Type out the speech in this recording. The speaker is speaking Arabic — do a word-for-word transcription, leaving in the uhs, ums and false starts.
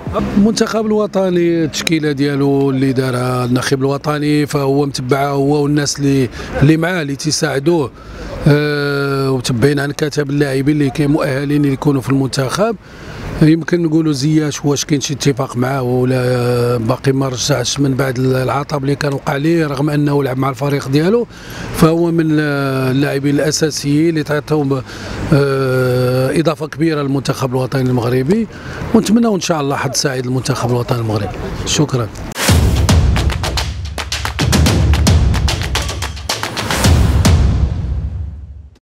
المنتخب الوطني التشكيله ديالو اللي دارها الناخب الوطني فهو متبعه هو والناس اللي اللي معاه اللي تيساعدوه، أه وتبعين عن كتاب اللاعبين اللي كاين مؤهلين يكونوا في المنتخب. يمكن نقولوا زياش واش كاين شي اتفاق معاه ولا باقي ما رجعش من بعد العطب اللي كان وقع ليه، رغم انه لعب مع الفريق ديالو، فهو من اللاعبين الاساسيين اللي تعطيهم اضافه كبيره للمنتخب الوطني المغربي، ونتمنوا ان شاء الله حظ سعيد للمنتخب الوطني المغربي. شكرا.